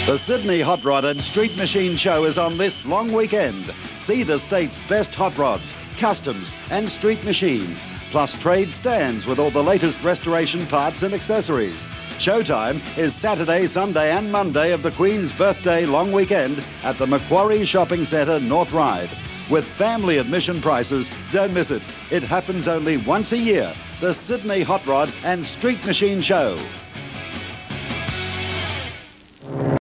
The Sydney Hot Rod and Street Machine Show is on this long weekend. See the state's best hot rods, customs and street machines, plus trade stands with all the latest restoration parts and accessories. Showtime is Saturday, Sunday and Monday of the Queen's Birthday long weekend at the Macquarie Shopping Centre, North Ryde. With family admission prices, don't miss it. It happens only once a year. The Sydney Hot Rod and Street Machine Show.